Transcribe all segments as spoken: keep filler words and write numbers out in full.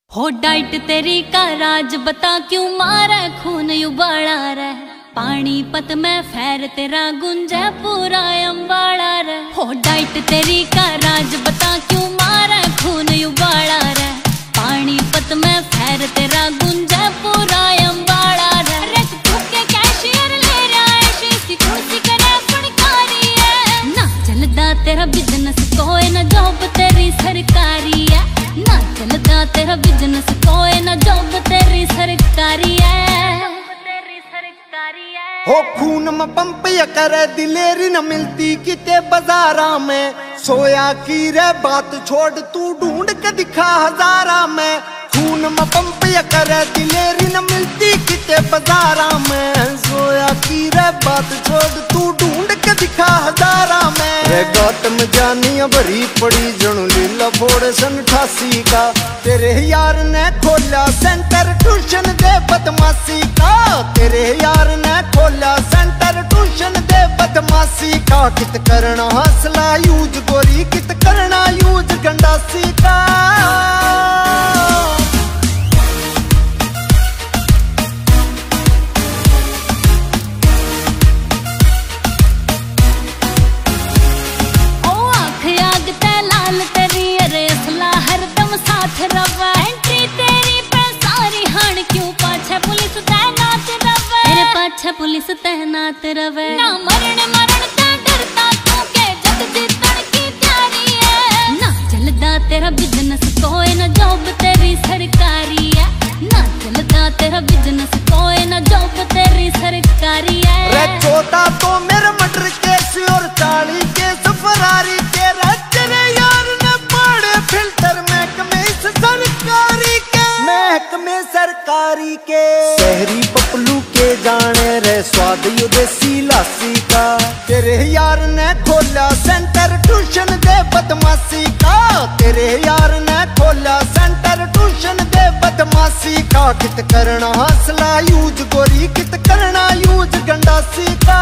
हो डाइट तेरी का राज बता क्यों मारे खून उबाला रे। पानीपत में फैर तेरा गुंजे पूरा अम्बाड़ा रे। हो डाइट तेरी का राज बता क्यों मारे खून उबाला रे। पानीपत में फैर तेरा गुंजे पूरा अम्बाड़ा रे। रख के कैशियर ले रहा है शीशी कुर्सी करे फड़कारी है। ना चलदा तेरा बिजनेस कोई ना जॉब तेरी सरकारी है। ना चलदा तेरा बिजनेस कोई ना जॉब तेरी सरकारी है। हो खून में पंप या करे दिलेरी न मिलती किते बाजारा में। सोया की रे बात छोड़ तू ढूंढ के दिखा हजारा में। खून में पंप या करे दिलेरी न मिलती किते बाजारा में। सोया की रे बात छोड़ तू ढूंढ के दिखा हजारा में। रे गौतम जानिया भरी पड़ी जणु लीला फोड़ सन अठासी का। तेरे यार ने खोला सेंटर ट्यूशन दे बदमाशी का। तेरे यार ने खोला सेंटर ट्यूशन दे बदमाशी का। कित करना हौसला यूज गोरी कित करना यूज गंडासी का। साथ रवा एंट्री तेरी पे सारी हाण क्यों पाछे पुलिस तैनात रवे। तेरे पाछे पुलिस तैनात रवे। ना मरण मरण ते डरता तू के जग जीतन की तैयारी है। ना चलदा तेरा बिजनेस कोई ना जॉब तेरी सरकारी है। ना चलदा तेरा बिजनेस कोई ना जॉब तेरी सरकारी है। रे चौथा तो मेरे मर्डर केस और चाली केस फरारी के। तेरे यार ने पाड़े फिल्टर महकमे सरकारी के। महकमे सरकारी के शहरी पपलू के जाने रे स्वाद यो देसी लासी का। तेरे यार ने खोला सेंटर ट्यूशन दे बदमाशी का। तेरे यार ने खोला सेंटर ट्यूशन दे बदमाशी का। कित करना हौसला यूज गोरी कित करना यूज गंडासी का।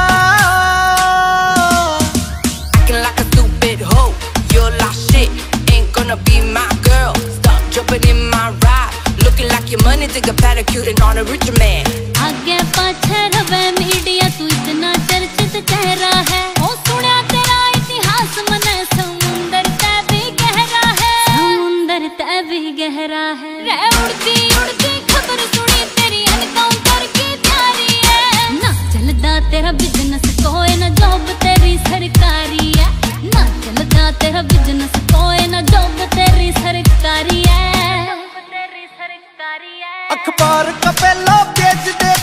Jumping in my ride, looking like your money, think a pedicure on a rich man. आगे पाछे रवे मीडिया तू इतना चर्चित चेहरा है। ओ सुना तेरा इतिहास मने समुंदर ते भी गहरा है। समुंदर ते भी गहरा है। रे उड़ती उड़ती खबर सुनी तेरी एनकाउंटर की तैयारी है। ना चलदा तेरा बिजनेस कोई ना जॉब तेरी सरकारी है। ना चलदा तेरा बिजनेस कोई ना जॉब तेरी सरकारी है। अखबार का पहला पेज दे